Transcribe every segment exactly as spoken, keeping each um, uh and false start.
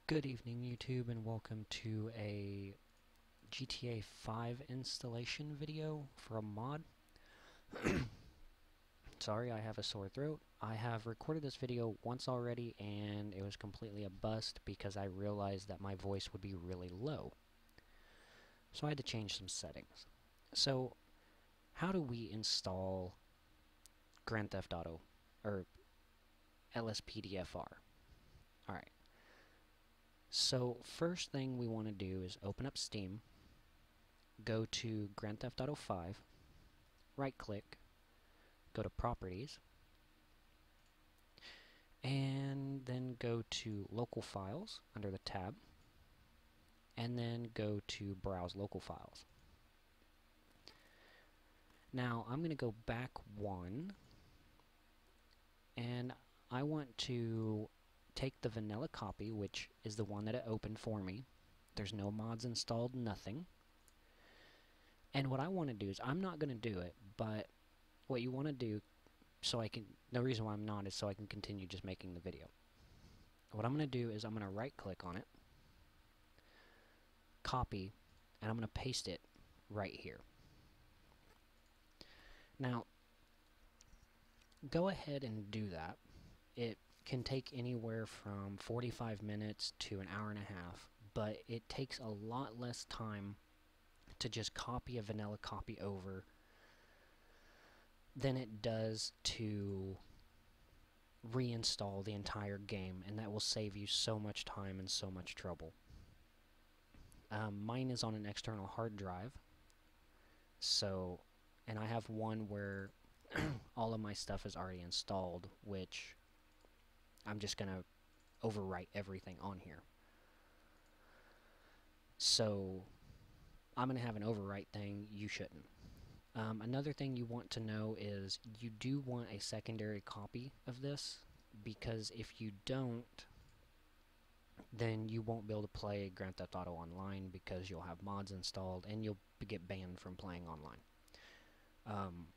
Good evening, YouTube, and welcome to a G T A five installation video for a mod. Sorry, I have a sore throat. I have recorded this video once already, and it was completely a bust because I realized that my voice would be really low. So I had to change some settings. So, how do we install Grand Theft Auto, or L S P D F R? Alright. So, first thing we want to do is open up Steam, go to Grand Theft Auto five, right-click, go to Properties, and then go to Local Files under the tab, and then go to Browse Local Files. Now, I'm going to go back one, and I want to take the vanilla copy, which is the one that it opened for me. There's no mods installed, nothing. And what I want to do is, I'm not going to do it, but what you want to do, so I can, the reason why I'm not is so I can continue just making the video. What I'm going to do is I'm going to right click on it, copy, and I'm going to paste it right here. Now, go ahead and do that. It can take anywhere from forty-five minutes to an hour and a half, but it takes a lot less time to just copy a vanilla copy over than it does to reinstall the entire game, and that will save you so much time and so much trouble. Um, mine is on an external hard drive, so, and I have one where all of my stuff is already installed, which I'm just going to overwrite everything on here. So, I'm going to have an overwrite thing. You shouldn't. Um, another thing you want to know is you do want a secondary copy of this, because if you don't, then you won't be able to play Grand Theft Auto Online because you'll have mods installed and you'll get banned from playing online. Um,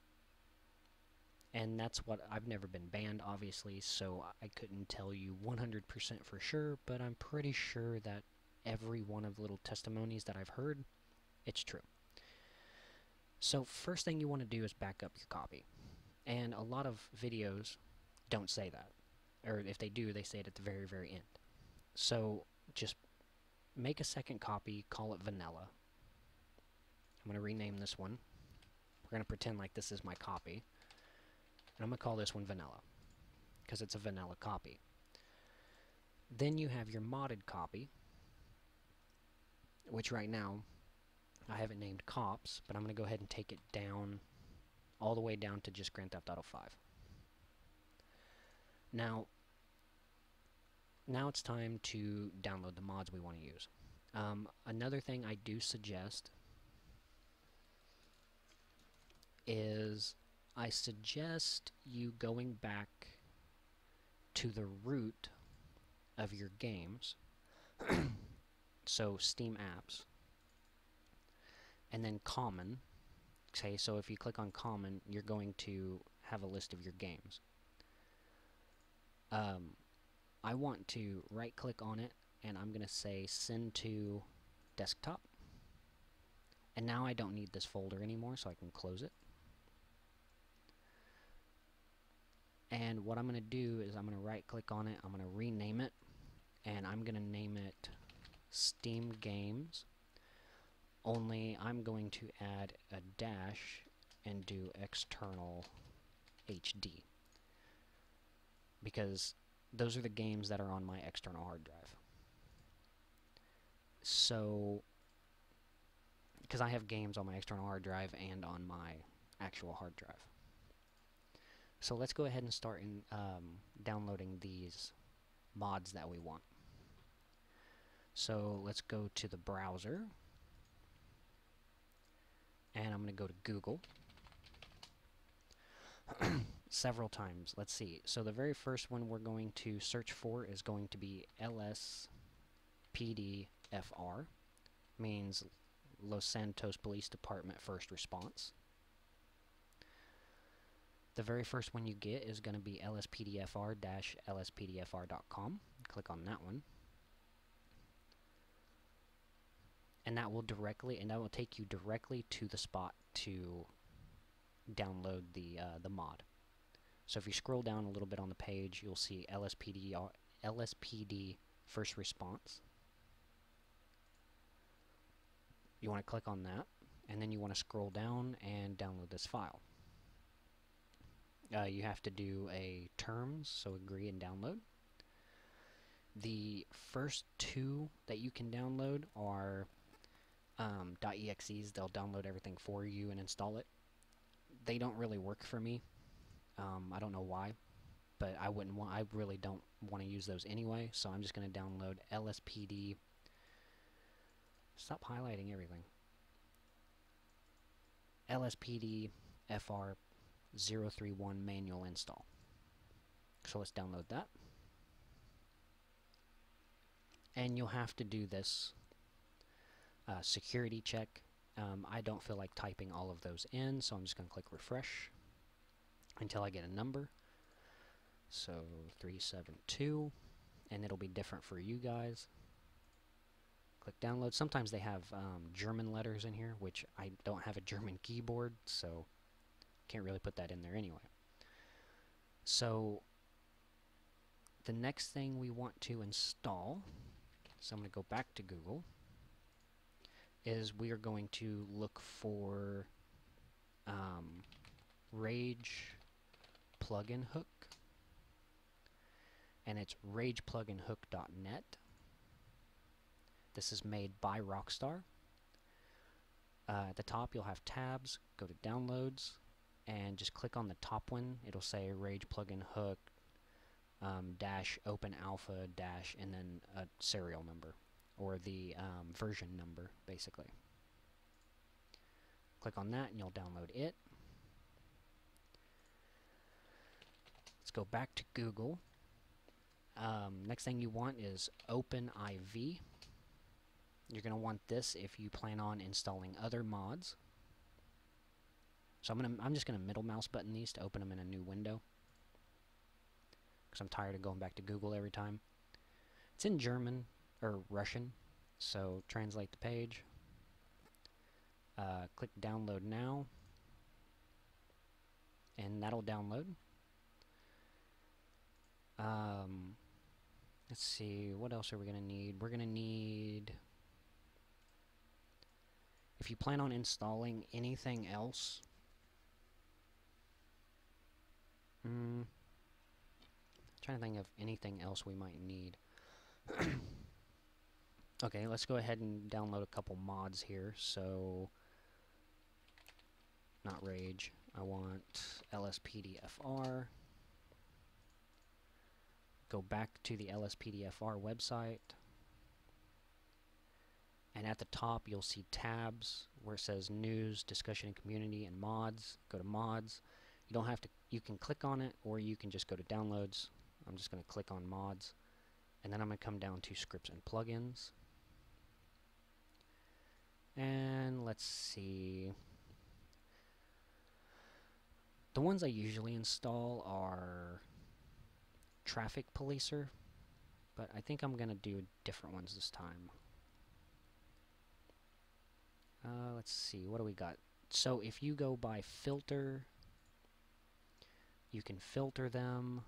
And that's what, I've never been banned, obviously, so I couldn't tell you one hundred percent for sure, but I'm pretty sure that every one of the little testimonies that I've heard, it's true. So first thing you want to do is back up your copy. And a lot of videos don't say that. Or if they do, they say it at the very, very end. So just make a second copy, call it vanilla. I'm going to rename this one. We're going to pretend like this is my copy. And I'm going to call this one vanilla, because it's a vanilla copy. Then you have your modded copy, which right now I have it named Cops, but I'm going to go ahead and take it down, all the way down to just Grand Theft Auto five. Now, now it's time to download the mods we want to use. Um, another thing I do suggest is I suggest you going back to the root of your games, so Steam apps, and then common. Okay, so if you click on common, you're going to have a list of your games. Um, I want to right click on it, and I'm going to say send to desktop. And now I don't need this folder anymore, so I can close it. And what I'm going to do is I'm going to right click on it, I'm going to rename it, and I'm going to name it Steam Games, only I'm going to add a dash and do external H D, because those are the games that are on my external hard drive. So, because I have games on my external hard drive and on my actual hard drive. So let's go ahead and start in, um, downloading these mods that we want. So let's go to the browser, and I'm going to go to Google several times. Let's see. So the very first one we're going to search for is going to be L S P D F R, means Los Santos Police Department First Response. The very first one you get is going to be L S P D F R dash L S P D F R dot com. Click on that one. and that will directly and that will take you directly to the spot to download the uh, the mod. So if you scroll down a little bit on the page, you'll see L S P D L S P D first response. You want to click on that, and then you want to scroll down and download this file. Uh, you have to do a terms, so agree and download. The first two that you can download are um, .exes. They'll download everything for you and install it. They don't really work for me. Um, I don't know why, but I wouldn't want. I really don't want to use those anyway. So I'm just going to download L S P D. Stop highlighting everything. L S P D F R zero three one manual install. So let's download that. And you'll have to do this uh, security check. Um, I don't feel like typing all of those in, so I'm just going to click refresh until I get a number. So three seven two, and it'll be different for you guys. Click download. Sometimes they have um, German letters in here, which I don't have a German keyboard, so can't really put that in there anyway. So the next thing we want to install, so I'm going to go back to Google, is we are going to look for um, Rage plugin hook, and it's Rage Plugin Hook dot net. This is made by Rockstar. Uh, at the top you'll have tabs. Go to downloads and just click on the top one. It'll say Rage Plugin Hook um, dash Open Alpha dash and then a serial number, or the um, version number basically. Click on that and you'll download it. Let's go back to Google. Um, next thing you want is OpenIV. You're going to want this if you plan on installing other mods. So I'm gonna I'm just going to middle mouse button these to open them in a new window, because I'm tired of going back to Google every time. It's in German or Russian, so translate the page. Uh, click download now, and that'll download. Um, let's see, what else are we going to need? We're going to need, if you plan on installing anything else, mm, trying to think of anything else we might need. Okay, let's go ahead and download a couple mods here. So, not Rage, I want L S P D F R. Go back to the L S P D F R website, and at the top you'll see tabs where it says News, Discussion and Community, and Mods. Go to Mods. You don't have to, you can click on it, or you can just go to Downloads. I'm just going to click on Mods, and then I'm going to come down to Scripts and Plugins. And let's see. The ones I usually install are Traffic Policer, but I think I'm going to do different ones this time. Uh, let's see, what do we got? So if you go by filter, you can filter them,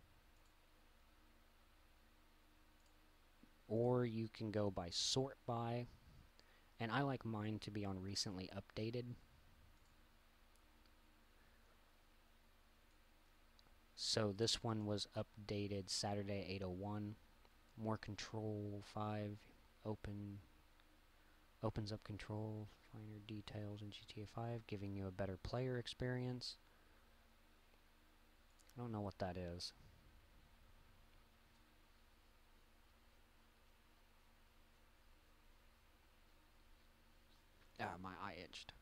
or you can go by sort by, and I like mine to be on recently updated. So this one was updated Saturday eight oh one. More control five, open, opens up control, finer details in G T A five, giving you a better player experience. I don't know what that is. Ah, my eye itched.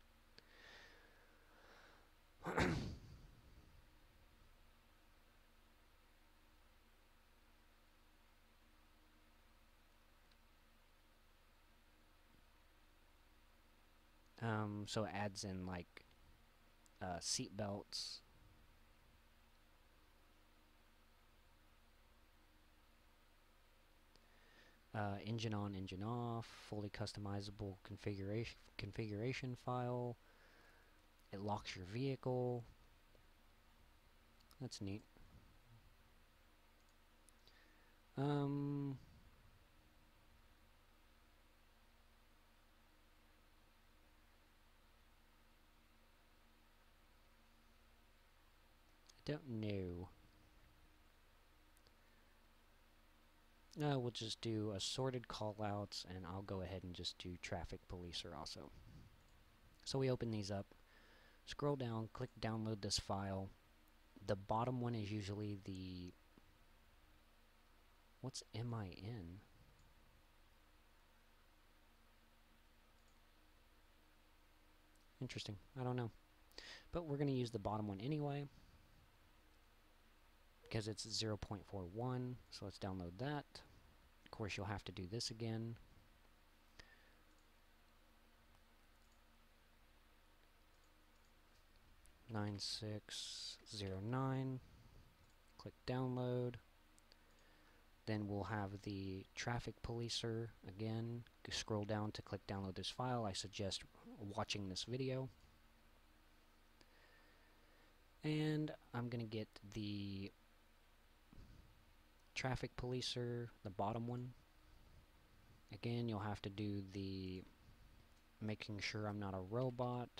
Um, so it adds in like uh, seat belts. Uh, uh, engine on, engine off, fully customizable configuration configuration file. It locks your vehicle. That's neat. Um, I don't know. No, we'll just do assorted callouts, and I'll go ahead and just do traffic policer also. So we open these up, scroll down, click download this file. The bottom one is usually the... What's M I N? Interesting. I don't know. But we're going to use the bottom one anyway, because it's zero point four one, so let's download that. Of course, you'll have to do this again. nine six zero nine. Click download. Then we'll have the traffic policer again. Scroll down to click download this file. I suggest watching this video. And I'm going to get the traffic policer, the bottom one. Again, you'll have to do the making sure I'm not a robot.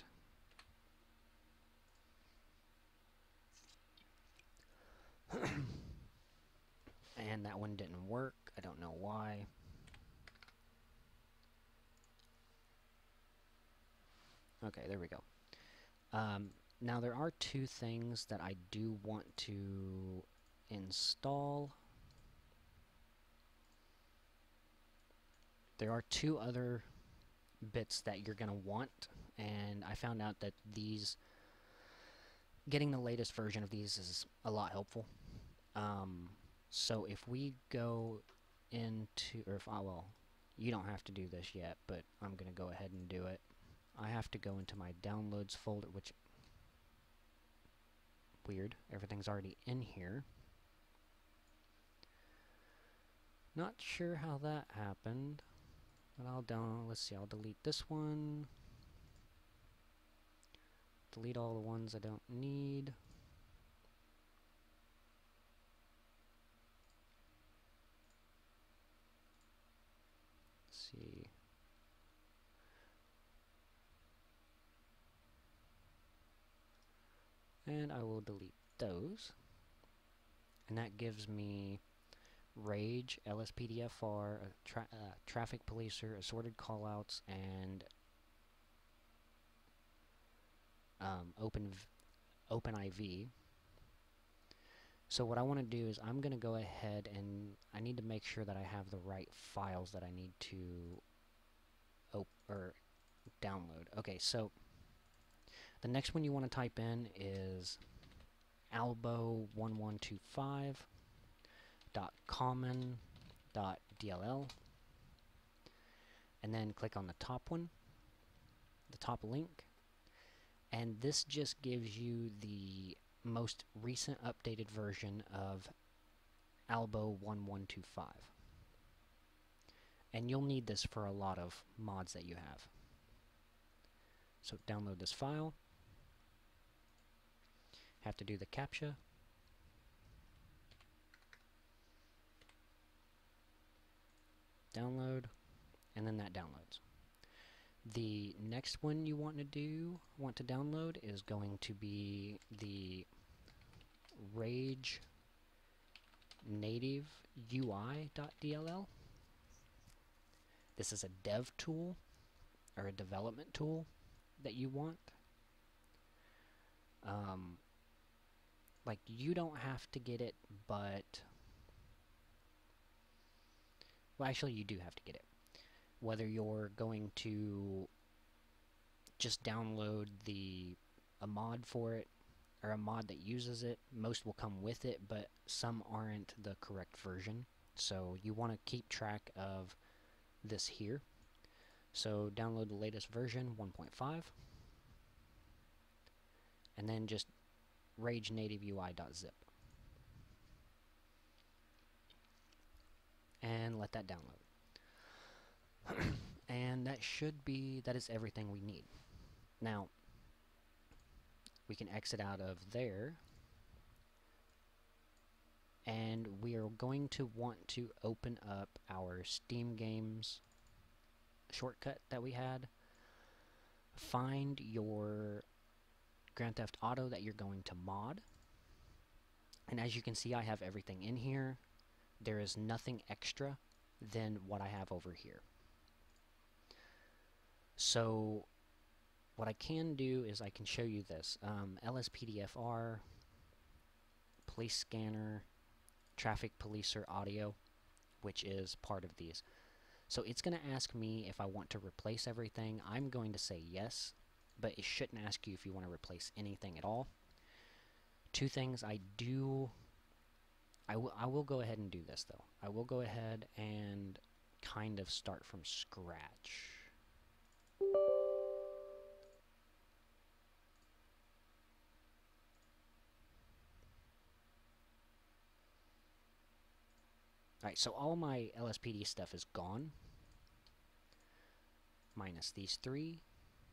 And that one didn't work. I don't know why. Okay, there we go. Um, now there are two things that I do want to install. There are two other bits that you're going to want, and I found out that these, getting the latest version of these is a lot helpful. Um, so if we go into, or if I, well, you don't have to do this yet, but I'm going to go ahead and do it. I have to go into my downloads folder, which, weird, everything's already in here. Not sure how that happened, but I'll down, let's see, I'll delete this one. Delete all the ones I don't need. Let's see. And I will delete those. And that gives me Rage, L S P D F R, tra uh, Traffic Policer, Assorted Callouts, and um, Open OpenIV. So what I want to do is I'm going to go ahead and I need to make sure that I have the right files that I need to op or download. Okay, so the next one you want to type in is albo one one two five dot common dot D L L, and then click on the top one, the top link, and this just gives you the most recent updated version of albo one one two five, and you'll need this for a lot of mods that you have. So download this file. Have to do the CAPTCHA. Download, and then that downloads. The next one you want to do, want to download, is going to be the Rage native U I dot D L L. This is a dev tool, or a development tool that you want. Um, like, you don't have to get it, but... Well, actually, you do have to get it. Whether you're going to just download the a mod for it, or a mod that uses it, most will come with it, but some aren't the correct version. So you want to keep track of this here. So download the latest version, one point five, and then just rage native U I dot zip, and let that download. And that should be, that is everything we need. Now, we can exit out of there, and we are going to want to open up our Steam Games shortcut that we had. Find your Grand Theft Auto that you're going to mod, and as you can see, I have everything in here. There is nothing extra than what I have over here. So what I can do is I can show you this. Um, L S P D F R, police scanner, traffic policer audio, which is part of these. So it's going to ask me if I want to replace everything. I'm going to say yes, but it shouldn't ask you if you want to replace anything at all. Two things I do... I, I will go ahead and do this, though. I will go ahead and kind of start from scratch. Alright, so all my L S P D stuff is gone, minus these three,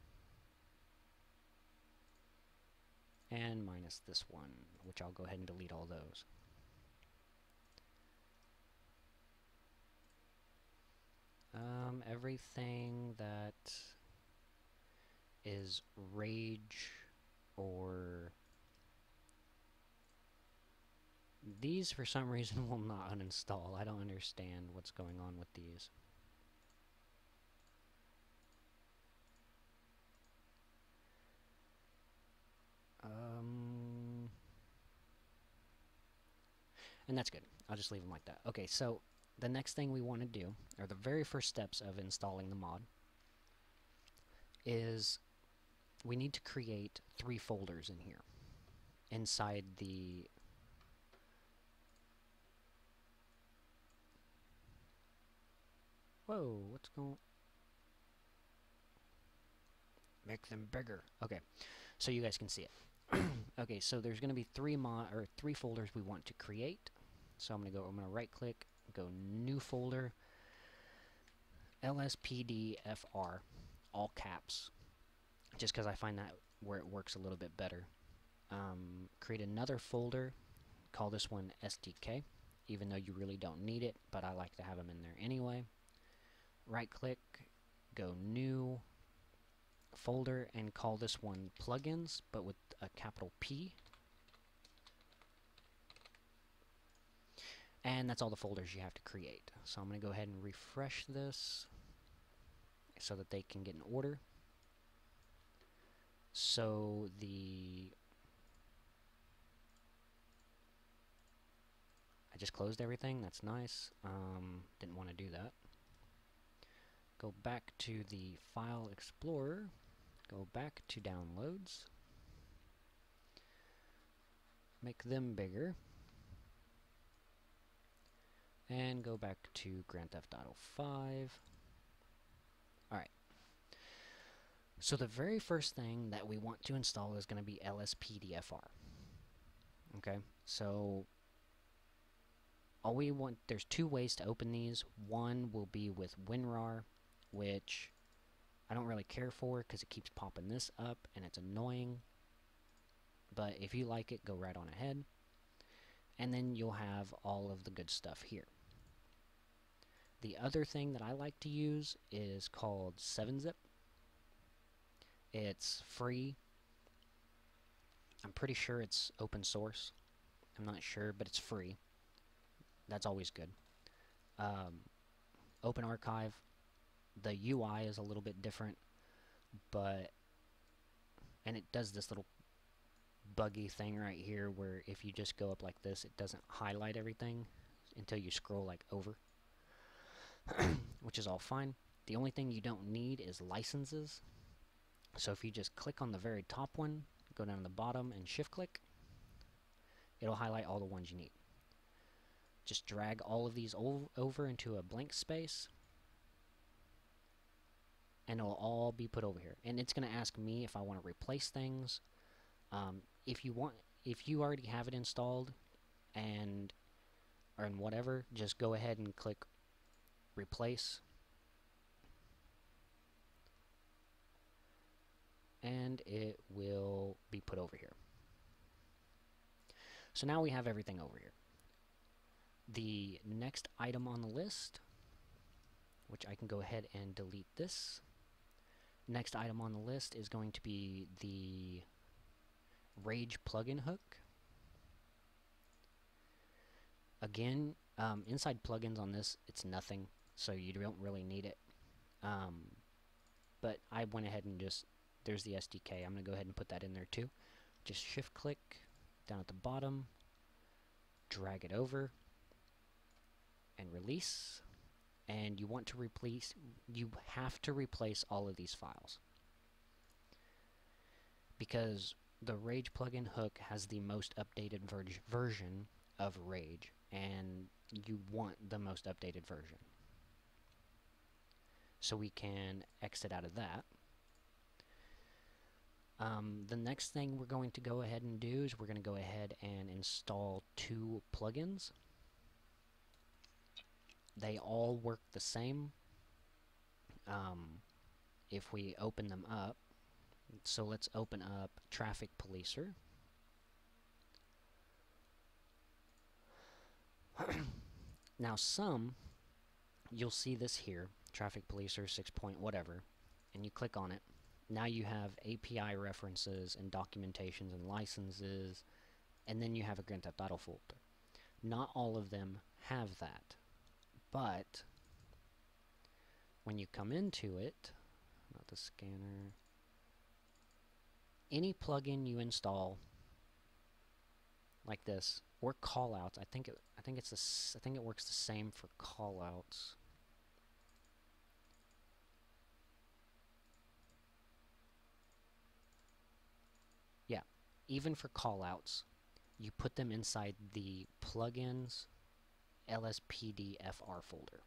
and minus this one, which I'll go ahead and delete all those. Um, everything that is Rage or... These, for some reason, will not uninstall. I don't understand what's going on with these. Um, and that's good. I'll just leave them like that. Okay, so the next thing we want to do, or the very first steps of installing the mod, is we need to create three folders in here. Inside the... Whoa, what's going... Make them bigger. Okay, so you guys can see it. Okay, so there's going to be three mod or three folders we want to create. So I'm going to go, I'm going to right click, go new folder, L S P D F R, all caps, just because I find that where it works a little bit better. Um, create another folder, call this one S D K, even though you really don't need it, but I like to have them in there anyway. Right click, go new folder, and call this one plugins, but with a capital P. And that's all the folders you have to create. So I'm going to go ahead and refresh this so that they can get in order. So the... I just closed everything. That's nice. Um, didn't want to do that. Go back to the File Explorer. Go back to Downloads. Make them bigger. And go back to Grand Theft Auto five. Alright. So the very first thing that we want to install is going to be L S P D F R. Okay, so all we want, there's two ways to open these. One will be with WinRAR, which I don't really care for because it keeps popping this up and it's annoying. But if you like it, go right on ahead. And then you'll have all of the good stuff here. The other thing that I like to use is called seven zip. It's free. I'm pretty sure it's open source. I'm not sure, but it's free. That's always good. Um, Open Archive. The U I is a little bit different, but... And it does this little buggy thing right here where if you just go up like this, it doesn't highlight everything until you scroll like over. Which is all fine. The only thing you don't need is licenses. So if you just click on the very top one, go down to the bottom and shift click, it'll highlight all the ones you need. Just drag all of these over into a blank space, and it'll all be put over here. And it's going to ask me if I want to replace things. Um, if you want, if you already have it installed, and or in whatever, just go ahead and click replace, and it will be put over here. So now we have everything over here. The next item on the list, which I can go ahead and delete this. Next item on the list is going to be the Rage plugin hook. Again, um, inside plugins on this, it's nothing, so you don't really need it. Um, but I went ahead and just, there's the S D K. I'm going to go ahead and put that in there too. Just shift click down at the bottom, drag it over, and release. And you want to replace, you have to replace all of these files, because the Rage plugin hook has the most updated ver version of Rage, and you want the most updated version. So we can exit out of that. Um, the next thing we're going to go ahead and do is we're going to go ahead and install two plugins. They all work the same um, if we open them up. So let's open up Traffic Policer. Now some, you'll see this here, Traffic Policer six point whatever, and you click on it. Now you have A P I references and documentations and licenses, and then you have a Grand Theft Auto folder. Not all of them have that, but when you come into it, not the scanner, any plugin you install like this, or callouts, I think it, I think it's the, I think it works the same for callouts. Yeah, even for callouts, you put them inside the plugins L S P D F R folder.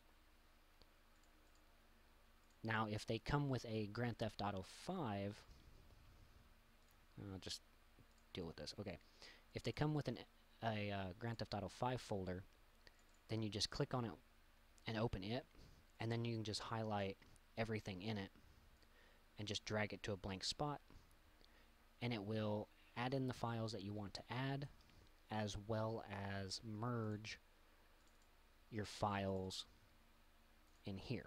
Now, if they come with a Grand Theft Auto five, I'll just deal with this. Okay, if they come with an a uh, Grand Theft Auto five folder, then you just click on it and open it, and then you can just highlight everything in it and just drag it to a blank spot, and it will add in the files that you want to add, as well as merge your files in here.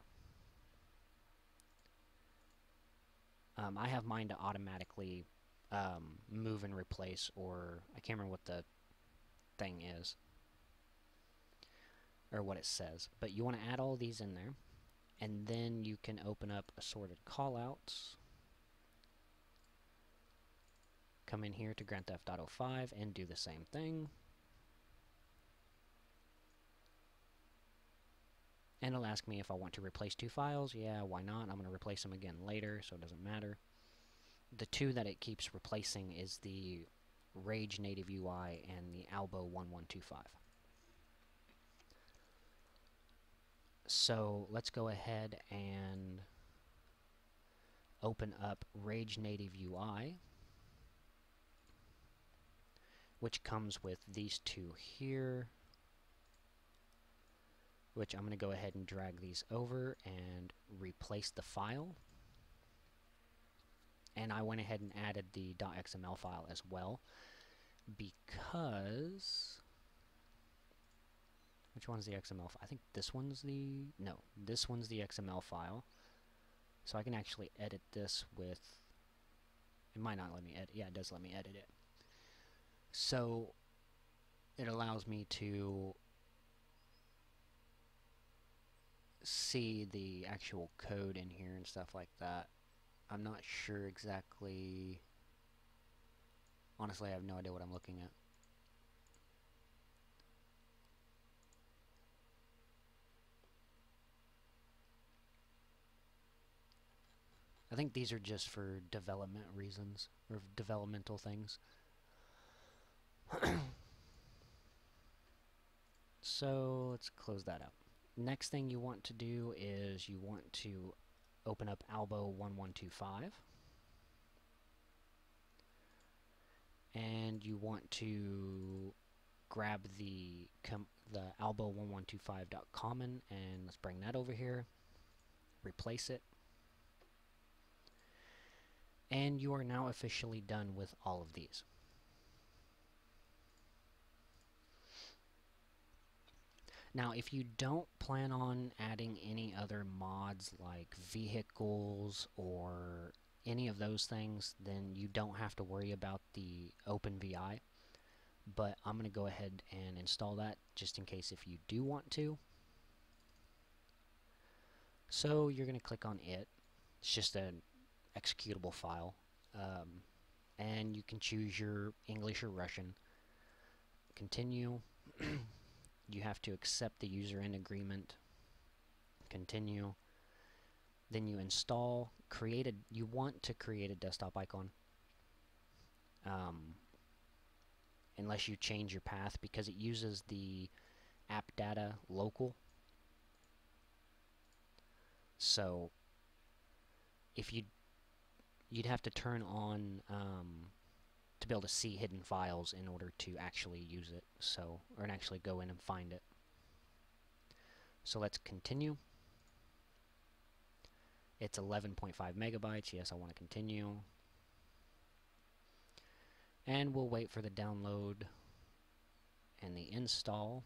Um, I have mine to automatically um, move and replace, or I can't remember what the thing is, or what it says, but you want to add all these in there, and then you can open up Assorted Callouts, come in here to Grand Theft Auto five and do the same thing, and it'll ask me if I want to replace two files. Yeah, why not? I'm going to replace them again later, so it doesn't matter. The two that it keeps replacing is the Rage Native U I and the Albo one one two five. So let's go ahead and open up Rage Native U I, which comes with these two here, which I'm going to go ahead and drag these over and replace the file. And I went ahead and added the .xml file as well, because, which one's the X M L file? I think this one's the, no, this one's the X M L file. So I can actually edit this with, it might not let me edit, yeah, it does let me edit it. So it allows me to see the actual code in here and stuff like that. I'm not sure exactly, honestly I have no idea what I'm looking at. I think these are just for development reasons, or developmental things. So let's close that up. Next thing you want to do is you want to open up Albo one one two five, and you want to grab the com the albo one one two five dot common, and let's bring that over here, replace it, And you are now officially done with all of these. Now, if you don't plan on adding any other mods like vehicles or any of those things, then you don't have to worry about the OpenIV. But I'm going to go ahead and install that just in case if you do want to. So you're going to click on it. It's just an executable file. Um, and you can choose your English or Russian. Continue. You have to accept the user end agreement. Continue. Then you install. Create a. You want to create a desktop icon. Um, unless you change your path, because it uses the app data local. So if you you'd have to turn on um, to be able to see hidden files in order to actually use it. So or and actually go in and find it. So let's continue. It's eleven point five megabytes. Yes, I want to continue. And we'll wait for the download and the install.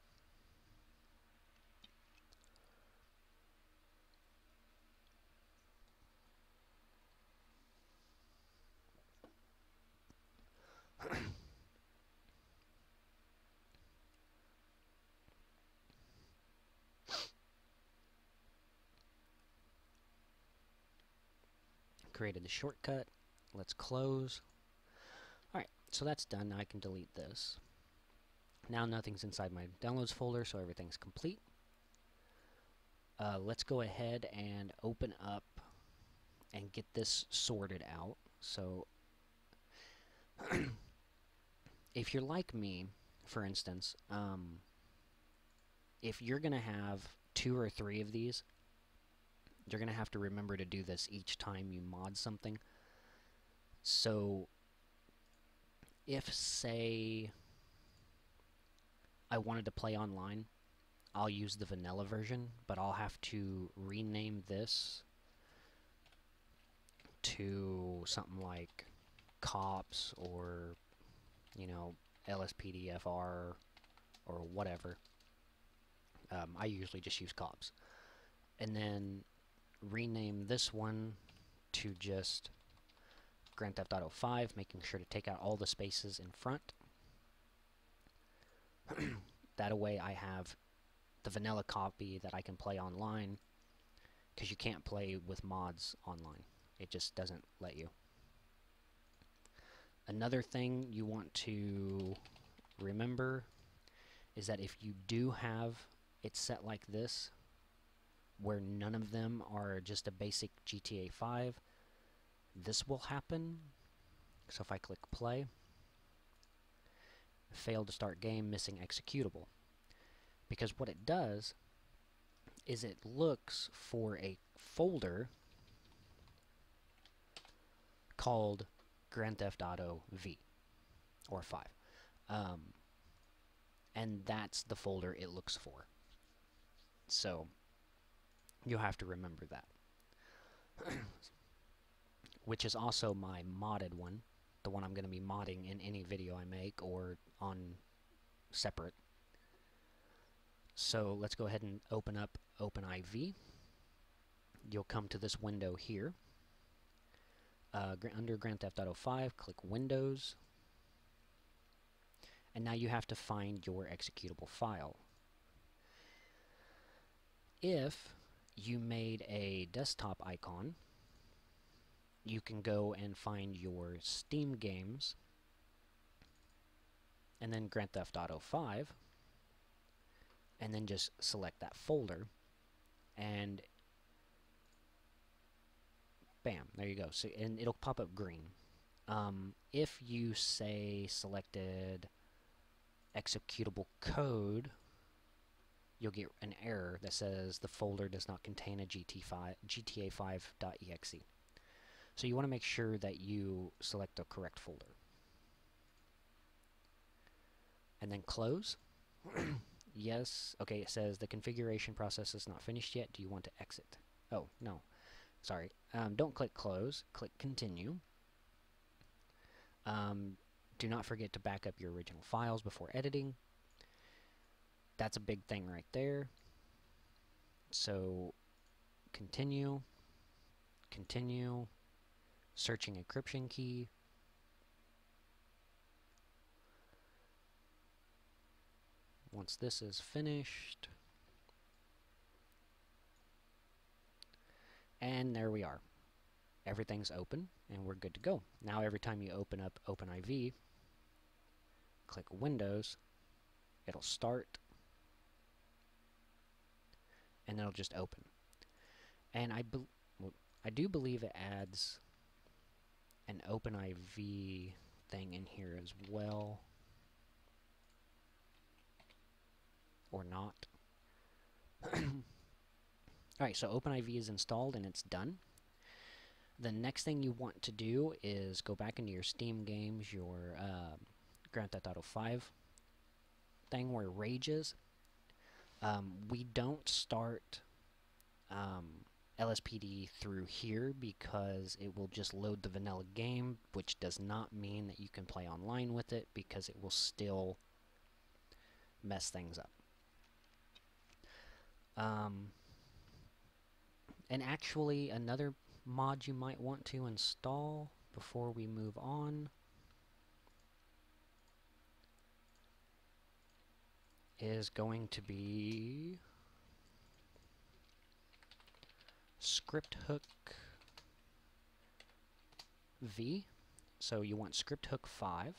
Created the shortcut. Let's close. Alright, so that's done. Now I can delete this. Now nothing's inside my downloads folder, so everything's complete. Uh, let's go ahead and open up and get this sorted out. So if you're like me, for instance, um, if you're going to have two or three of these, you're going to have to remember to do this each time you mod something. So if, say, I wanted to play online, I'll use the vanilla version, but I'll have to rename this to something like cops or, you know, L S P D F R or whatever. Um, I usually just use cops. And then rename this one to just Grand Theft Auto five, making sure to take out all the spaces in front. That way I have the vanilla copy that I can play online, because you can't play with mods online. It just doesn't let you. Another thing you want to remember is that if you do have it set like this, where none of them are just a basic G T A five, this will happen. So if I click play, failed to start game, missing executable. Because what it does is it looks for a folder called Grand Theft Auto V or five. Um, and that's the folder it looks for. So you'll have to remember that. Which is also my modded one, the one I'm going to be modding in any video I make or on separate. So let's go ahead and open up OpenIV. You'll come to this window here. Uh, under Grand Theft Auto five, click Windows. And now you have to find your executable file. If you made a desktop icon, you can go and find your Steam games, and then Grand Theft Auto five, and then just select that folder, and bam, there you go. So, and it'll pop up green. Um, if you say selected executable code, you'll get an error that says the folder does not contain a G T A five dot E X E. So you want to make sure that you select the correct folder. And then close. Yes. Okay, it says the configuration process is not finished yet. Do you want to exit? Oh, no. sorry, um, don't click close, click continue. Um, do not forget to back up your original files before editing. That's a big thing right there. So continue, continue, searching encryption key. Once this is finished, and there we are. Everything's open, and we're good to go. Now every time you open up OpenIV, click Windows, it'll start, and it'll just open. And I, be well, I do believe it adds an OpenIV thing in here as well, or not. Alright, so OpenIV is installed and it's done. The next thing you want to do is go back into your Steam games, your uh, Grand Theft Auto five thing where Rage is. Um, we don't start um, L S P D through here because it will just load the vanilla game, which does not mean that you can play online with it because it will still mess things up. Um, and actually, another mod you might want to install before we move on is going to be ScriptHook V. So you want ScriptHook five.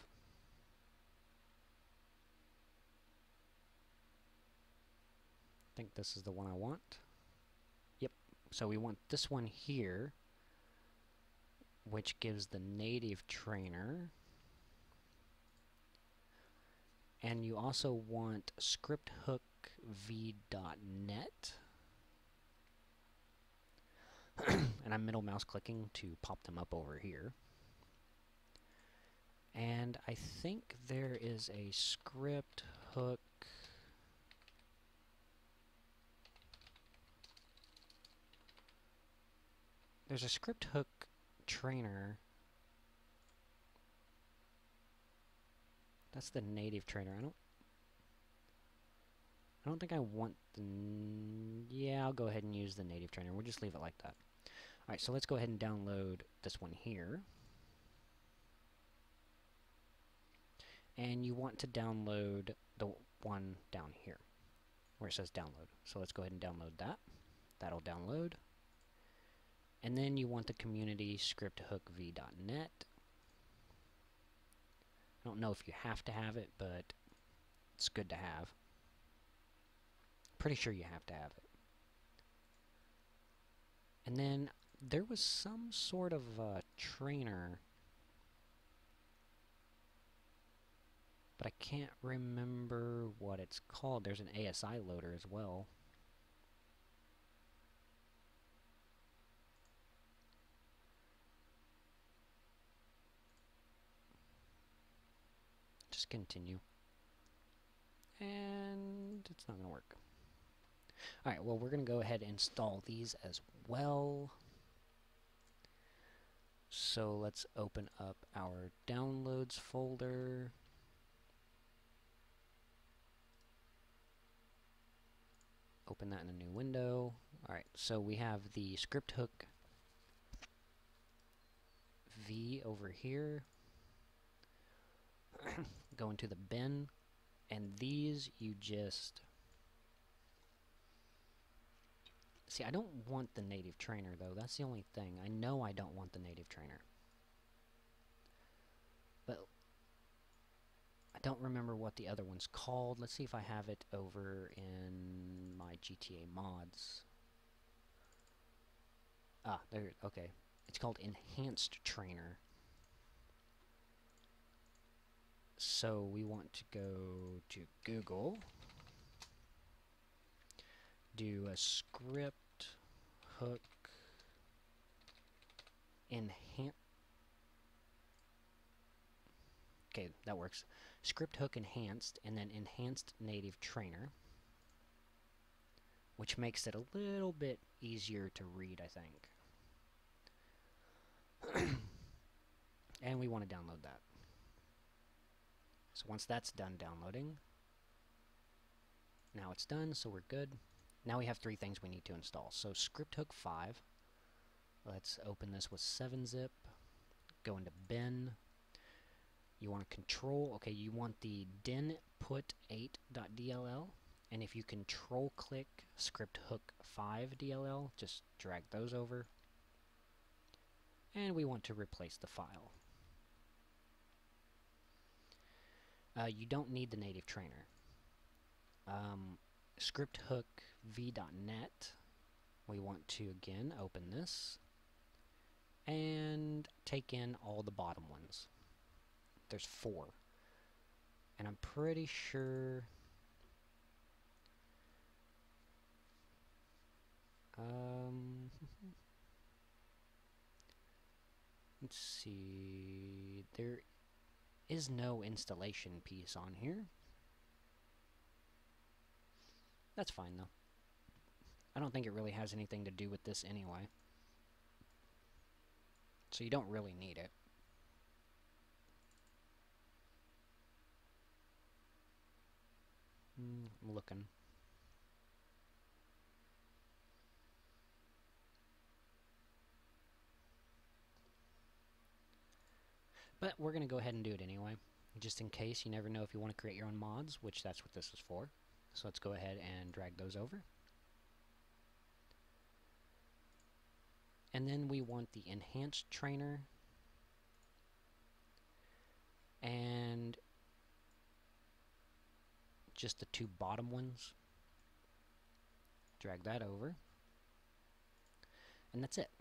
I think this is the one I want. Yep. So we want this one here, which gives the native trainer. And you also want ScriptHookV.net. And I'm middle mouse clicking to pop them up over here. And I think there is a ScriptHook. There's a ScriptHook trainer. That's the native trainer. I don't. I don't think I want the. Yeah, I'll go ahead and use the native trainer. We'll just leave it like that. All right, so let's go ahead and download this one here. And you want to download the one down here where it says download. So let's go ahead and download that. That'll download. And then you want the community ScriptHookV.net. I don't know if you have to have it, but it's good to have. Pretty sure you have to have it. And then there was some sort of uh, trainer, but I can't remember what it's called. There's an A S I loader as well. Just continue. And it's not going to work. Alright, well, we're going to go ahead and install these as well. So let's open up our downloads folder. Open that in a new window. Alright, so we have the ScriptHook V over here. Go into the bin, and these you just... See, I don't want the native trainer, though. That's the only thing. I know I don't want the native trainer. But I don't remember what the other one's called. Let's see if I have it over in my G T A mods. Ah, there, okay. It's called Enhanced Trainer. So we want to go to Google, do a ScriptHook enhance. Okay, that works. ScriptHook Enhanced, and then Enhanced Native Trainer, which makes it a little bit easier to read, I think. And we want to download that. So once that's done downloading, now it's done, so we're good. Now we have three things we need to install. So ScriptHook five, let's open this with seven zip, go into bin. You want to control, okay, you want the din put eight dot D L L, and if you control click ScriptHook five D L L, just drag those over. And we want to replace the file. Uh, you don't need the native trainer. Um, ScriptHookV.net, we want to again open this and take in all the bottom ones. There's four. And I'm pretty sure... Um, let's see... There is no installation piece on here. That's fine, though. I don't think it really has anything to do with this anyway. So you don't really need it. Mm, I'm looking. But we're going to go ahead and do it anyway, just in case. You never know if you want to create your own mods, which that's what this is for. So let's go ahead and drag those over. And then we want the enhanced trainer and just the two bottom ones. Drag that over. And that's it.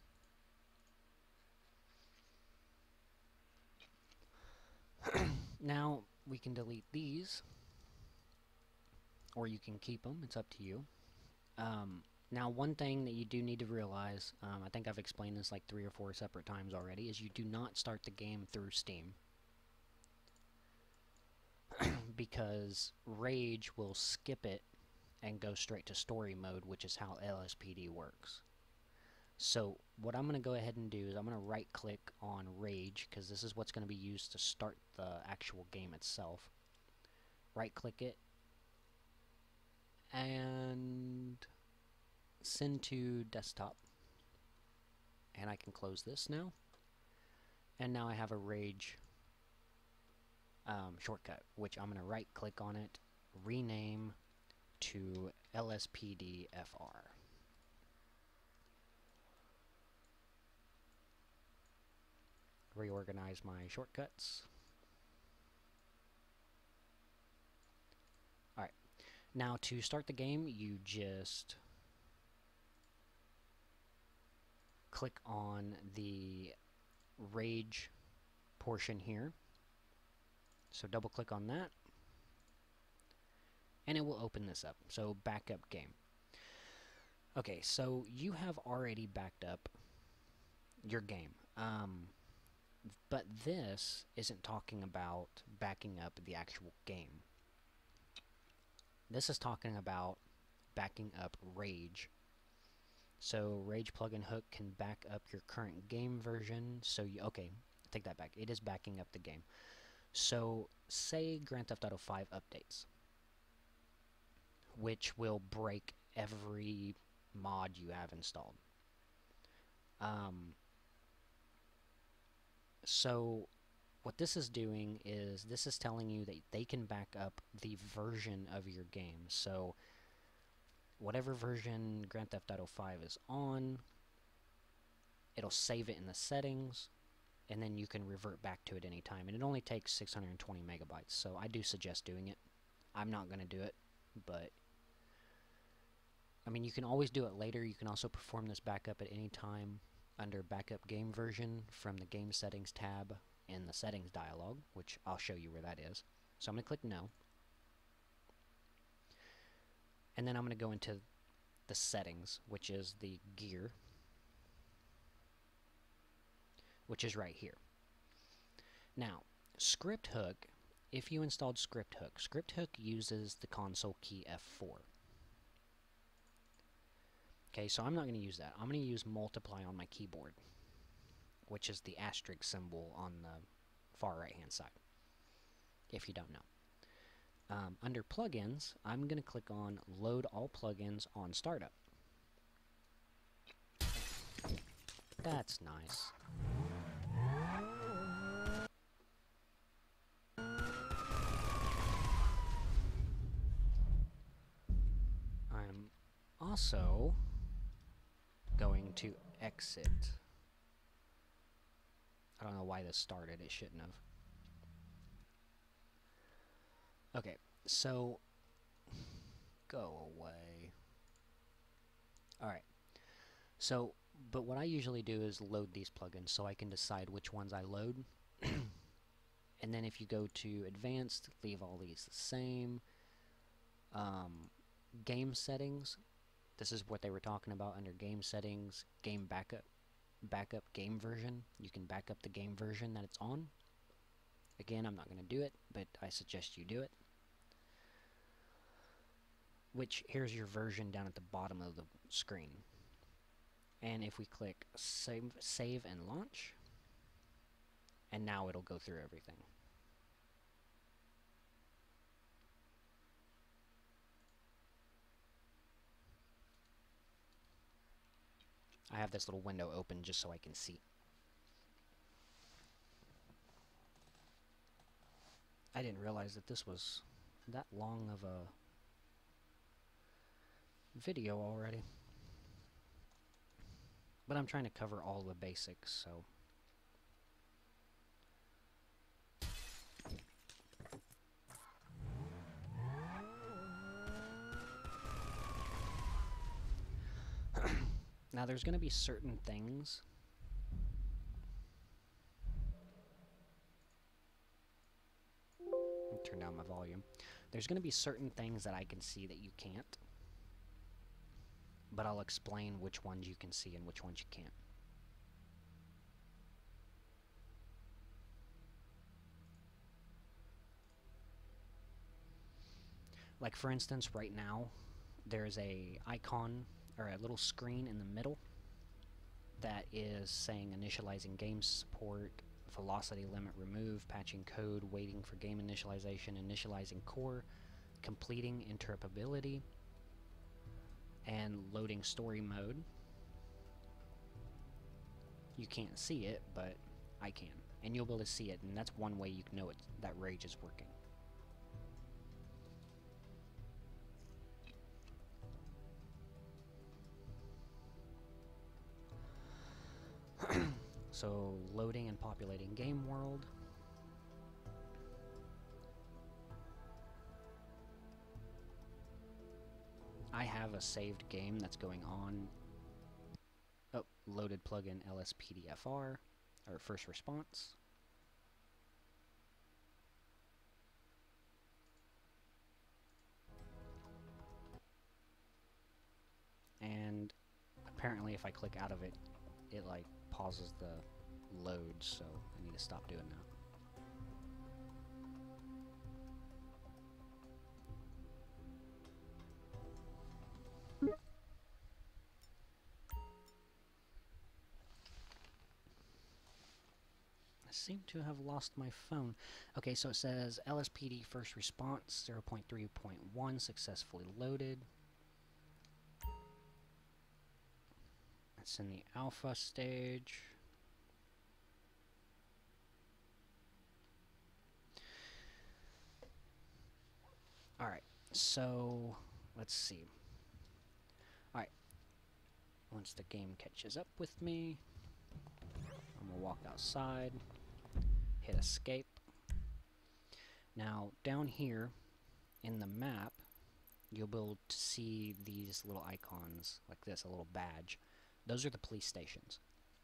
Now we can delete these, or you can keep them. It's up to you. Um, now one thing that you do need to realize, um, I think I've explained this like three or four separate times already, is you do not start the game through Steam. Because Rage will skip it and go straight to story mode, which is how L S P D works. So what I'm going to go ahead and do is I'm going to right click on Rage, because this is what's going to be used to start the actual game itself. Right click it and send to desktop, and I can close this now, and now I have a Rage um, shortcut, which I'm going to right click on it, rename to L S P D F R. Reorganize my shortcuts. Alright, now to start the game, you just click on the Rage portion here. So double click on that, and it will open this up. So backup game. Okay, so you have already backed up your game. Um, but this isn't talking about backing up the actual game. This is talking about backing up Rage. So Rage plugin hook can back up your current game version. So you, okay, take that back. It is backing up the game. So say Grand Theft Auto five updates, which will break every mod you have installed. Um, so what this is doing is this is telling you that they can back up the version of your game. So whatever version Grand Theft Auto five is on, it'll save it in the settings, and then you can revert back to it anytime. And it only takes six hundred twenty megabytes, so I do suggest doing it. I'm not going to do it, but I mean, you can always do it later. You can also perform this backup at any time under Backup Game Version from the Game Settings tab in the Settings dialog, which I'll show you where that is. So I'm going to click No. And then I'm going to go into the Settings, which is the gear, which is right here. Now, ScriptHook, if you installed ScriptHook, ScriptHook uses the console key F four. Okay, so I'm not going to use that. I'm going to use multiply on my keyboard. which is the asterisk symbol on the far right hand side, if you don't know. Um, under plugins, I'm going to click on load all plugins on startup. That's nice. I'm also going to exit. I don't know why this started, it shouldn't have. Okay, so go away. Alright, so, but what I usually do is load these plugins so I can decide which ones I load. And then if you go to advanced, leave all these the same. Um, game settings, this is what they were talking about under game settings, game backup, backup game version. You can back up the game version that it's on. Again, I'm not going to do it, but I suggest you do it. Which, here's your version down at the bottom of the screen. And if we click save, save and launch, and now it'll go through everything. I have this little window open just so I can see. I didn't realize that this was that long of a video already. But I'm trying to cover all the basics, so. Now there's going to be certain things I'll turn down my volume. There's going to be certain things that I can see that you can't, but I'll explain which ones you can see and which ones you can't. Like for instance, right now there's a icon or a little screen in the middle that is saying initializing game support, velocity limit remove, patching code, waiting for game initialization, initializing core, completing interruptibility, and loading story mode. You can't see it, but I can, and you'll be able to see it, and that's one way you can know it, that Rage is working. So, loading and populating game world. I have a saved game that's going on. Oh, loaded plugin L S P D F R, or first response. And apparently if I click out of it, it like pauses the load, so I need to stop doing that. I seem to have lost my phone. Okay, so it says L S P D first response zero point three point one successfully loaded. It's in the alpha stage. Alright, so let's see. Alright, once the game catches up with me, I'm gonna walk outside, hit escape. Now, down here in the map, you'll be able to see these little icons, like this, a little badge. Those are the police stations.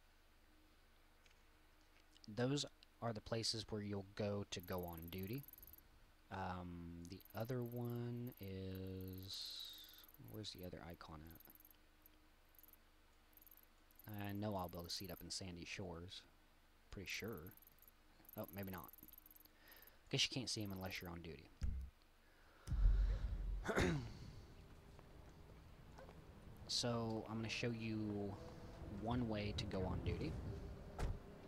Those are the places where you'll go to go on duty. Um, the other one is... Where's the other icon at? I know I'll be able to see it up in Sandy Shores. Pretty sure. Oh, maybe not. Guess you can't see them unless you're on duty. So, I'm going to show you one way to go on duty.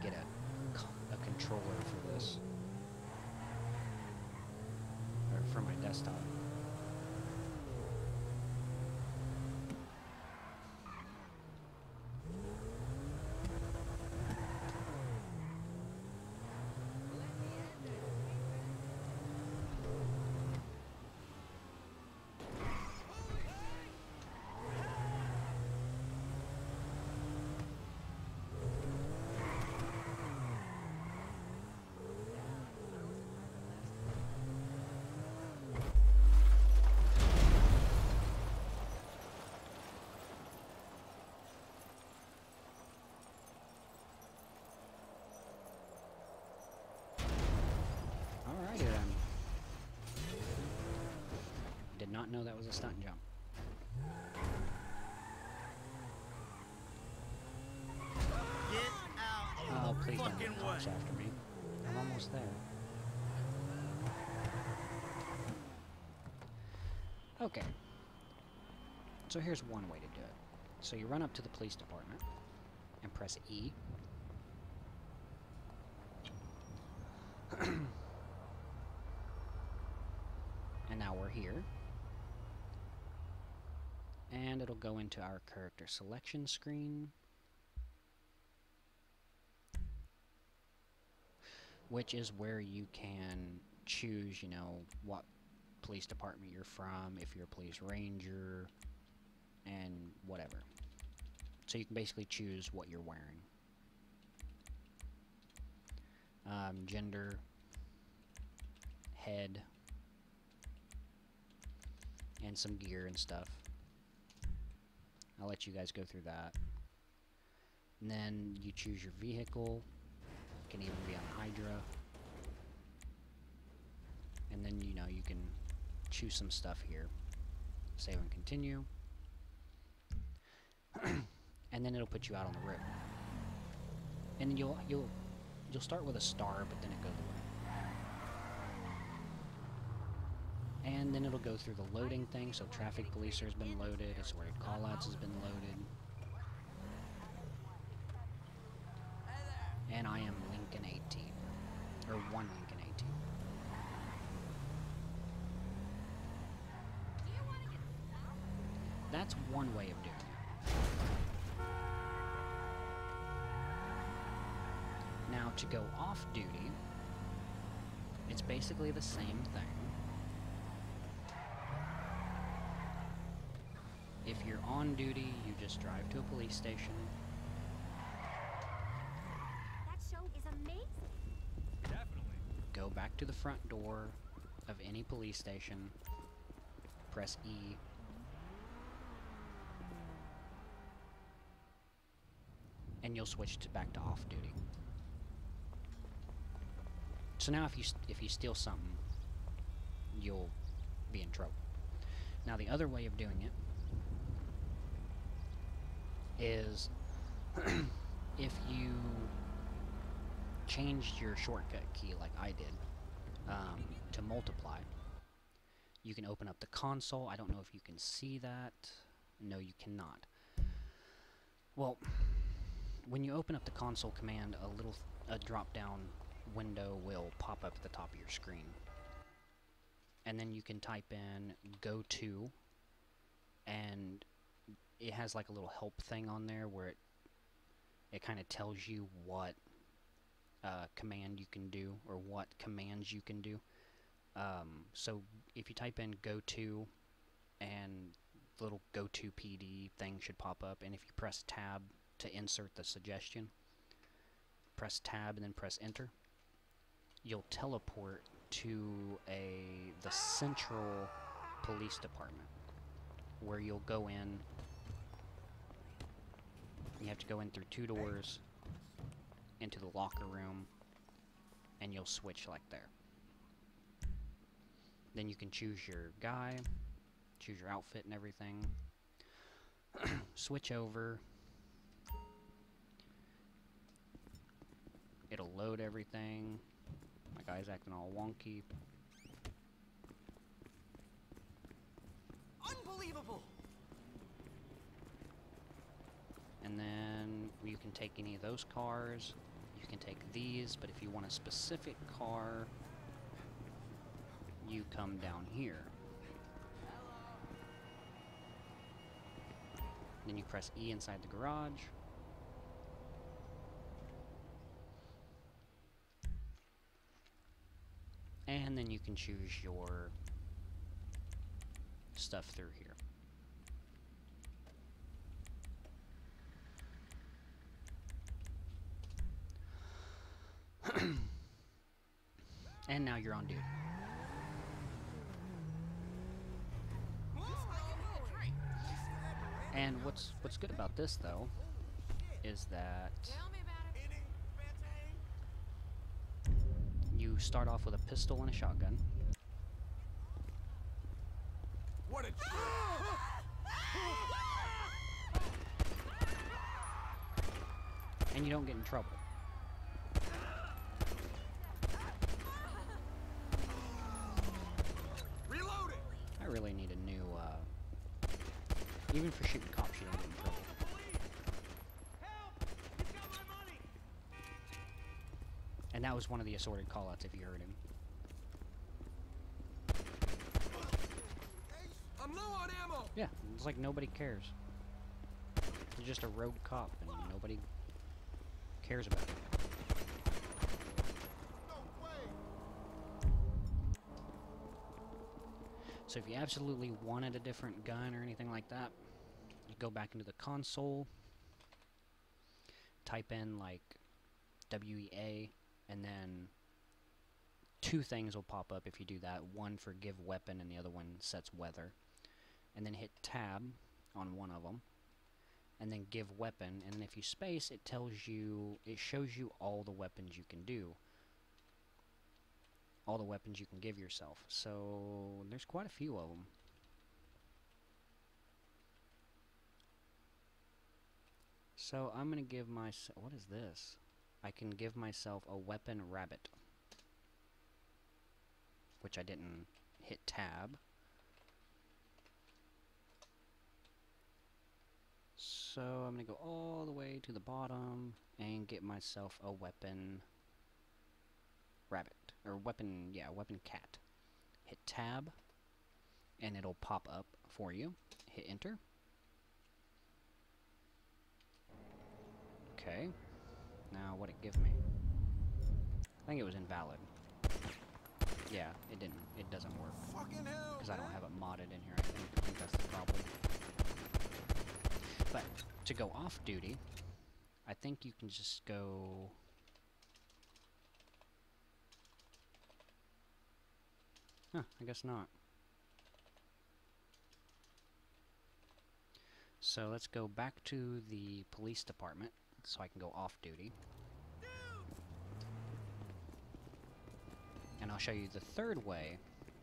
get a, co- a controller for this. Or for my desktop. Alrighty then. Did not know that was a stunt jump. Get out Oh, of the please don't fucking have way. cops after me. I'm almost there. Okay. So here's one way to do it. So you run up to the police department and press E. And now we're here. And it'll go into our character selection screen, which is where you can choose, you know, what police department you're from, if you're a police ranger, and whatever. So you can basically choose what you're wearing. Um, gender, head, and some gear and stuff. I'll let you guys go through that. And then you choose your vehicle. It can even be on Hydra. And then, you know, you can choose some stuff here. Save and continue. And then it'll put you out on the road. And then you'll you'll you'll start with a star, but then it goes away. And then it'll go through the loading thing. So traffic policer has been loaded. Assorted callouts has been loaded. And I am Lincoln eighteen, or one Lincoln eighteen. That's one way of doing it. Now, to go off duty, it's basically the same thing. If you're on duty, you just drive to a police station. That show is amazing. Definitely. Go back to the front door of any police station. Press E. And you'll switch to back to off duty. So now if you st if you steal something, you'll be in trouble. Now the other way of doing it is if you changed your shortcut key like I did um, to multiply, you can open up the console. I don't know if you can see that. No, you cannot. Well, when you open up the console command, a little a drop-down window will pop up at the top of your screen. And then you can type in go to, and it has like a little help thing on there where it it kind of tells you what uh, command you can do, or what commands you can do. Um, so if you type in go to, and the little go to P D thing should pop up, and if you press tab to insert the suggestion, press tab and then press enter, you'll teleport to a the central police department, where you'll go in. You have to go in through two doors into the locker room, and you'll switch like there. Then you can choose your guy, choose your outfit and everything. Switch over. It'll load everything. My guy's acting all wonky. Unbelievable. And then you can take any of those cars. You can take these, but if you want a specific car, you come down here. Then you press E inside the garage. And then you can choose your stuff through here. And now you're on duty. And what's what's good about this though is that you start off with a pistol and a shotgun. What a And you don't get in trouble. Reloading. I really need a new, uh, even for shooting cops, you don't get in trouble. Help! He's got my money. And that was one of the assorted callouts if you heard him. I'm low on ammo. Yeah, it's like nobody cares. You're just a rogue cop and nobody cares about it. So if you absolutely wanted a different gun or anything like that, you go back into the console, type in like W E A, and then two things will pop up if you do that. One for give weapon and the other one sets weather. And then hit tab on one of them, and then give weapon, and then if you space, it tells you, it shows you all the weapons you can do. All the weapons you can give yourself. So there's quite a few of them. So I'm gonna give myself, what is this? I can give myself a weapon rabbit, which I didn't hit tab. So I'm gonna go all the way to the bottom and get myself a weapon rabbit, or weapon, yeah, weapon cat. Hit tab, and it'll pop up for you. Hit enter. Okay. Now what'd it give me? I think it was invalid. Yeah, it didn't. It doesn't work. Fucking hell. Because I don't have it modded in here, I think. I think that's the problem. But to go off duty, I think you can just go... Huh, I guess not. So let's go back to the police department so I can go off duty. And I'll show you the third way.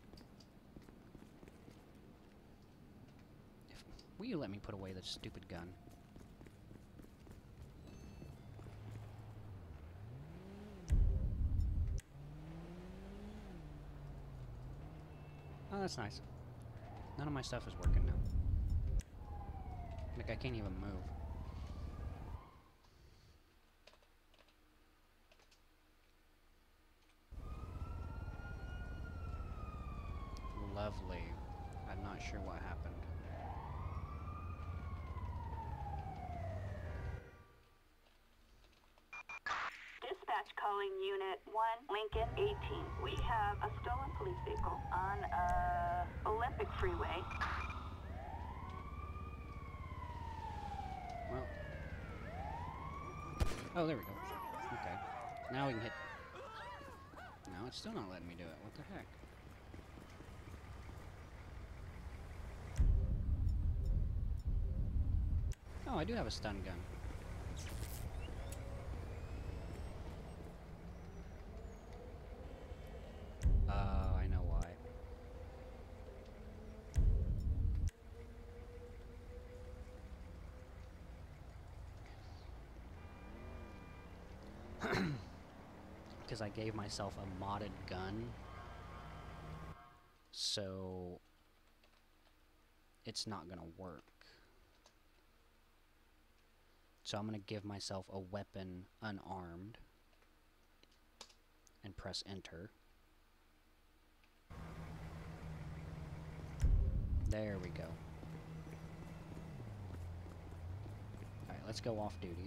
If, will you let me put away the stupid gun? Oh, that's nice. None of my stuff is working now. Like, I can't even move. Lovely. I'm not sure what happened. Dispatch calling Unit one, Lincoln eighteen. We have a stolen police vehicle on uh, Olympic Freeway. Well. Oh, there we go. Okay. Now we can hit... No, it's still not letting me do it. What the heck? Oh, I do have a stun gun. Uh, I know why. Because I gave myself a modded gun. So... it's not gonna work. So I'm gonna give myself a weapon unarmed. and press enter. There we go. Alright, let's go off duty.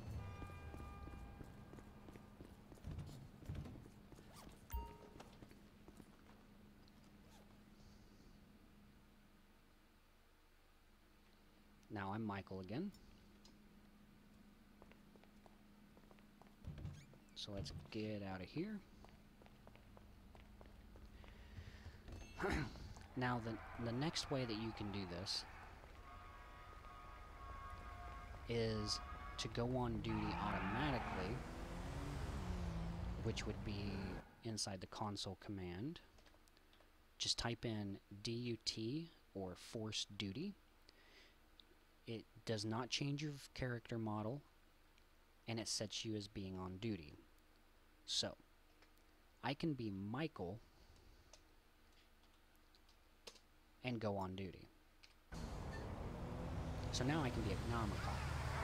Now I'm Michael again. So let's get out of here. Now the, the next way that you can do this is to go on duty automatically, which would be inside the console command. Just type in D U T or force duty. It does not change your character model, and it sets you as being on duty. So, I can be Michael and go on duty. So now I can be a, now I'm a cop.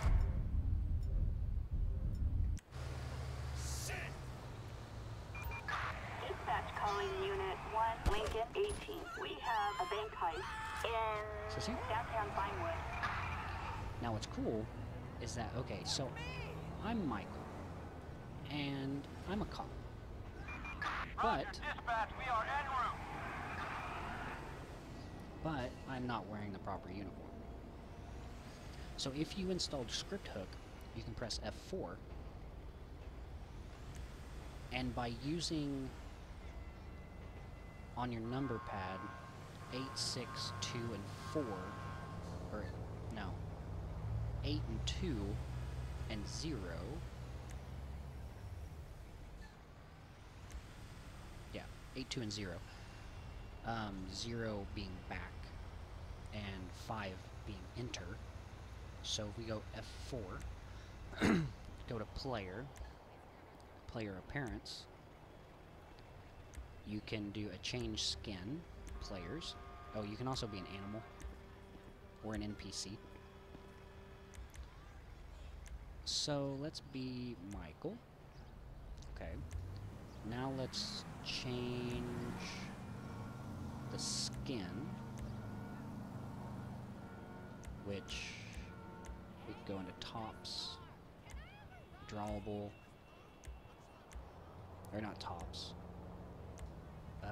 Dispatch calling Unit one, Lincoln eighteen. We have a bank heist in So see? downtown Vinewood. Now what's cool is that, okay, so I'm Michael, and I'm a cop. But, Dispatch, we are en route. but I'm not wearing the proper uniform. So if you installed ScriptHook, you can press F four, and by using on your number pad eight, six, two, and four, or no, eight and two and zero, yeah, eight, two, and zero, um, zero being back and five being enter. So if we go F four, go to player, player appearance, you can do a change skin, players. Oh, you can also be an animal or an N P C. So let's be Michael. Okay. Now let's change the skin, which we can go into tops, drawable, or not tops. Um,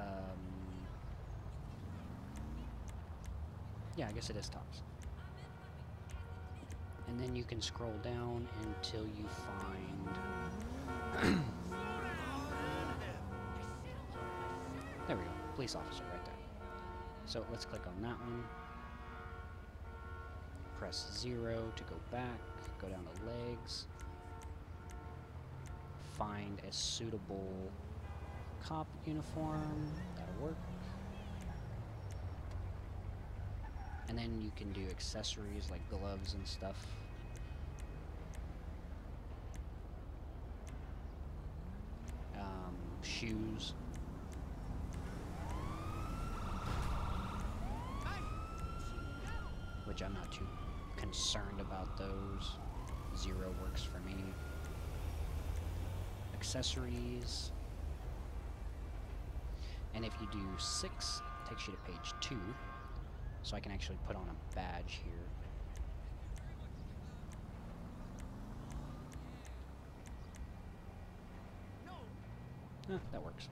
yeah, I guess it is tops. And then you can scroll down until you find... There we go, police officer right there. So let's click on that one. Press zero to go back, go down to legs. Find a suitable cop uniform, that'll work. And then you can do accessories like gloves and stuff. Um, shoes. Which I'm not too concerned about those. Zero works for me. Accessories. And if you do six, it takes you to page two. So I can actually put on a badge here. Eh, that works.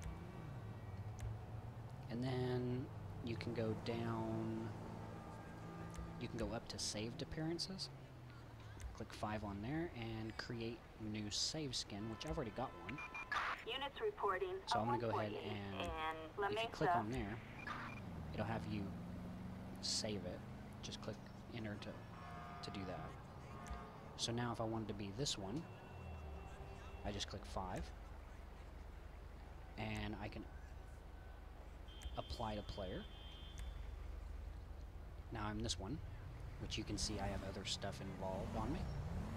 And then you can go down, you can go up to saved appearances. Click five on there and create new save skin, which I've already got one. Units reporting. So I'm going to go ahead and, and if you click on there, it'll have you save it. Just click enter to, to do that. So now if I wanted to be this one, I just click five, and I can apply to player. Now I'm this one, which you can see I have other stuff involved on me.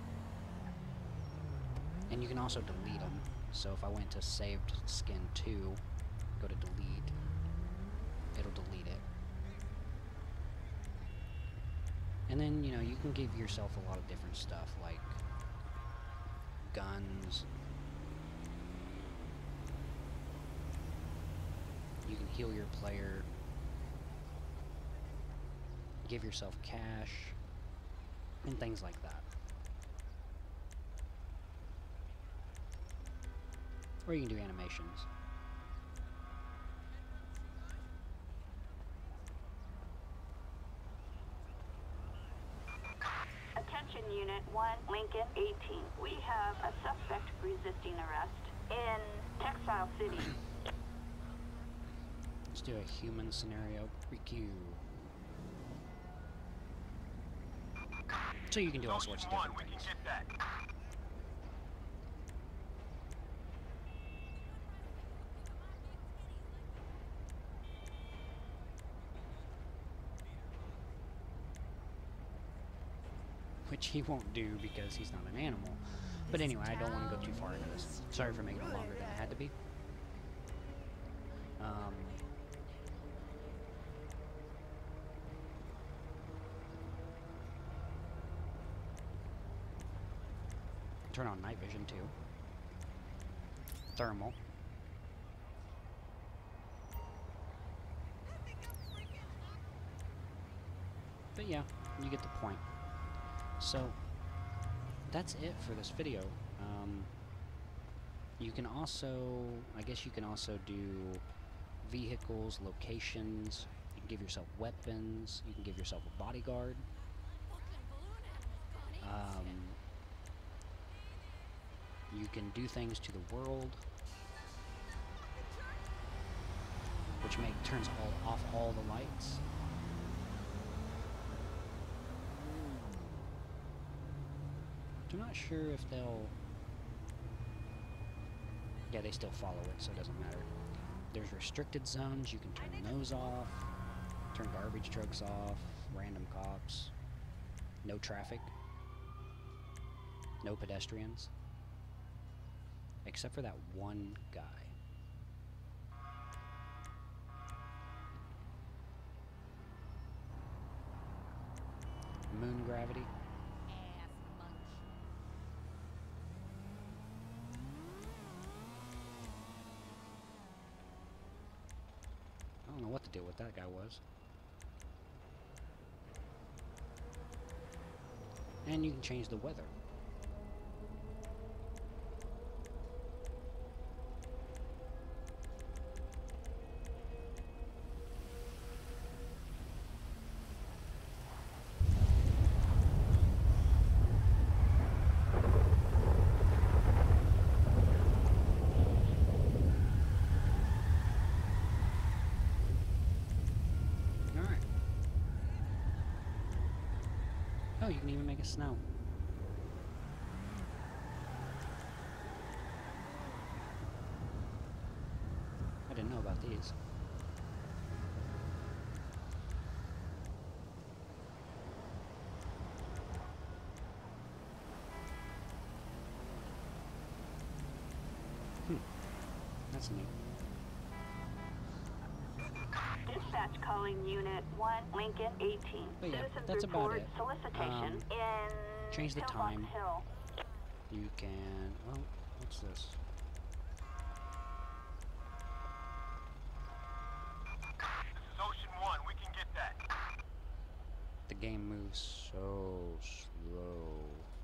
And you can also delete them. So if I went to saved skin two, go to delete, it'll delete it. And then, you know, you can give yourself a lot of different stuff, like guns, heal your player, give yourself cash, and things like that. Or you can do animations. Attention Unit one, Lincoln eighteen. We have a suspect resisting arrest in Textile City. Let's do a human scenario. Q. So you can do all sorts of different we can things. get that. Which he won't do because he's not an animal. But anyway, I don't want to go too far into this. Sorry for making it longer than it had to be. Um, turn on night vision too. Thermal. But yeah, you get the point. So, that's it for this video. Um, you can also, I guess you can also do vehicles, locations, you can give yourself weapons, you can give yourself a bodyguard. Um, you can do things to the world, which make turns all off all the lights. I'm not sure if they'll... Yeah, they still follow it, so it doesn't matter. There's restricted zones, you can turn those off. Turn garbage trucks off, random cops. No traffic. No pedestrians. Except for that one guy. Moon gravity. I don't know what the deal with that guy was. And you can change the weather. Oh, you can even make it snow. I didn't know about these. Hmm. That's neat. Dispatch calling Unit one, Lincoln eighteen. But yeah, Citizens that's about report it. solicitation Um, in change the Pillbox time. Hill. You can... Oh, what's this? This is Ocean One. We can get that. The game moves so slow.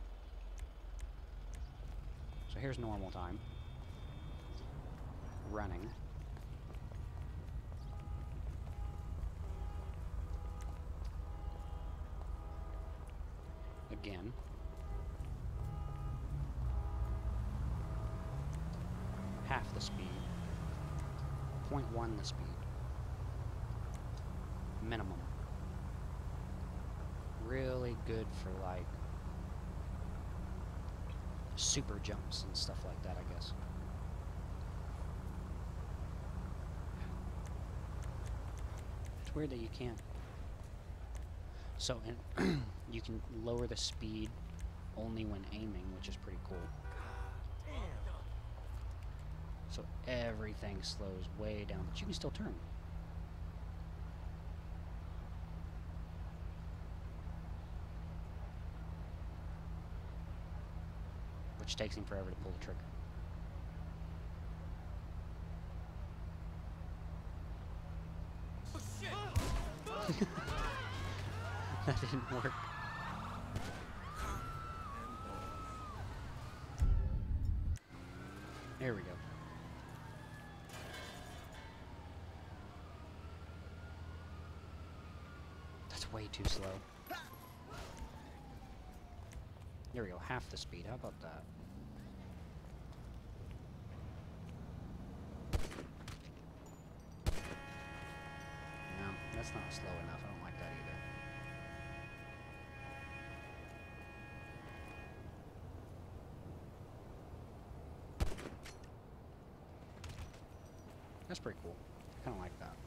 So here's normal time. Running. Again. Half the speed. zero point one the speed. Minimum. Really good for like super jumps and stuff like that, I guess. It's weird that you can't. So, and you can lower the speed only when aiming, which is pretty cool. So everything slows way down, but you can still turn. Which takes him forever to pull the trigger. That didn't work. There we go. That's way too slow. There we go, half the speed. How about that? No, that's not slow enough. I don't like that either. That's pretty cool. I kind of like that.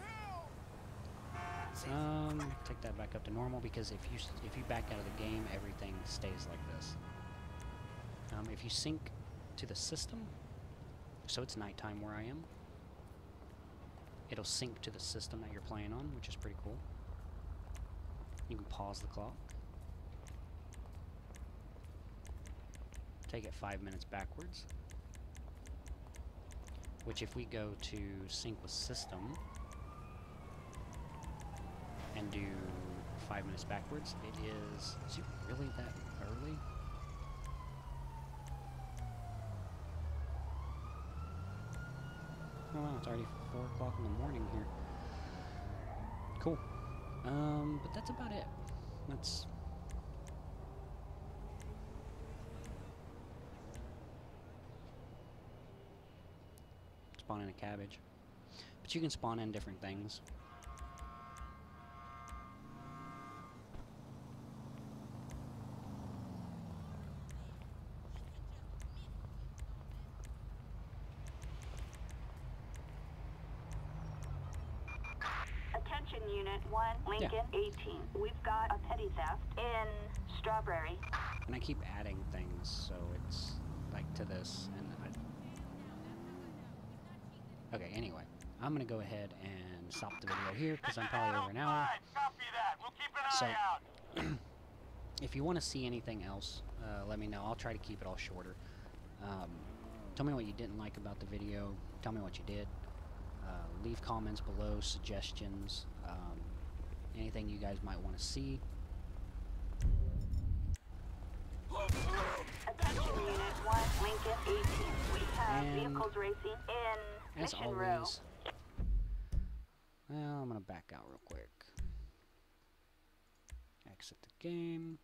Um, take that back up to normal, because if you if you back out of the game, everything stays like this. Um, if you sync to the system, so it's nighttime where I am, it'll sync to the system that you're playing on, which is pretty cool. You can pause the clock. Take it five minutes backwards. Which, if we go to sync with system and do five minutes backwards, it is... Is it really that early? Oh wow, it's already four o'clock in the morning here. Cool. Um, but that's about it. That's... Spawn in a cabbage. But you can spawn in different things. Attention Unit one, Lincoln Yeah. eighteen. We've got a petty theft in Strawberry. And I keep adding things, so it's like to this, and I... Okay, anyway, I'm gonna go ahead and stop the video here, because I'm probably over an hour. Copy that. We'll keep an So, eye out. if you want to see anything else, uh, let me know. I'll try to keep it all shorter. Um, tell me what you didn't like about the video. Tell me what you did. Uh, leave comments below, suggestions, um, anything you guys might want to see. Attention Unit one, Lincoln eighteen. We have And vehicles racing in As Mission Row. always, well, I'm gonna back out real quick. Exit the game.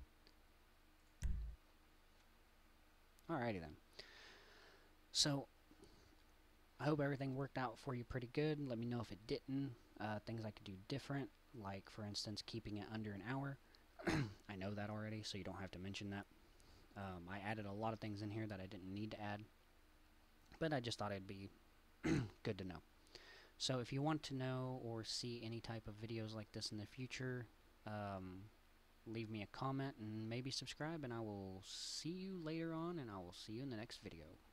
Alrighty then. So, I hope everything worked out for you pretty good. Let me know if it didn't. Uh, things I could do different, like for instance keeping it under an hour. I know that already, so you don't have to mention that. Um, I added a lot of things in here that I didn't need to add, but I just thought it'd be good to know. So if you want to know or see any type of videos like this in the future, um, leave me a comment and maybe subscribe, and I will see you later on, and I will see you in the next video.